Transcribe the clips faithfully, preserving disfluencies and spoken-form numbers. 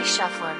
Shuffler.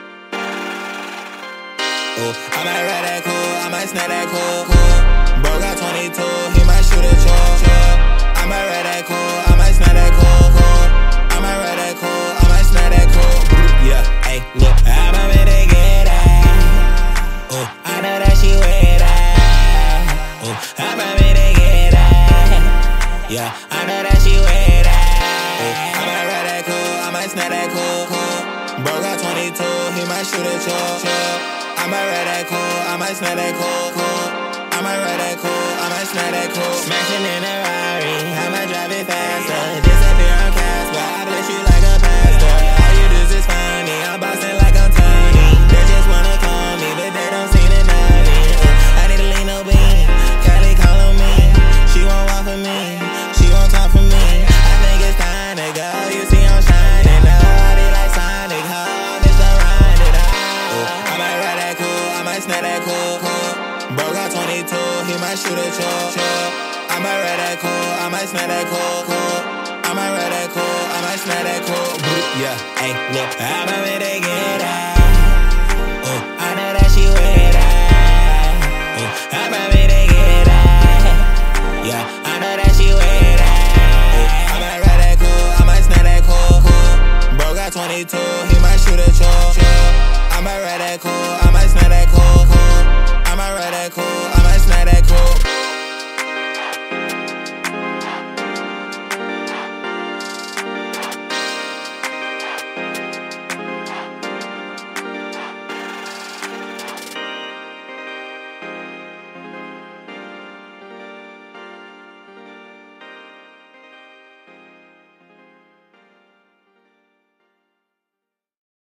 Ooh, I might ride that cool, I might snap that cool, cool. Bro got twenty-two, he might shoot a chop, chop. I might ride that cool, I might snap that cool, cool. I might ride that cool, I might snap that cool. Yeah, hey, look, I'm a bit to get that. Ooh, I know that she with that. Ooh, I'm a bit to get that. Yeah, I know that she with that. Ooh, I might ride that cool, I might snap that cool, cool. Bro got twenty-two, he might shoot a chop, chop. I might ride that cool, I might snap that cool, cool. I might ride that cool, I might snap that cool. Smashing in a Rari, I might drive it faster. Disappear on Casper, I bless you like a pastor. All you do is find me, I'm bossing like I'm Tony. They just wanna call me, but they don't seem to know me. I need a lean no bean, Kylie call on me. She won't walk for me, she won't talk for me. I think it's time to go, you see I'm shining. Nobody like Sonic, huh? Mister Ride it out. I might ride that cool, I might snap that cool, cool. Bro got twenty-two, he might shoot a chop, chop. I might ride that cool, I might snap that cool, cool. I might ride that cool, I might snap that cool. Yeah, hey, look, I'm a bit to get out.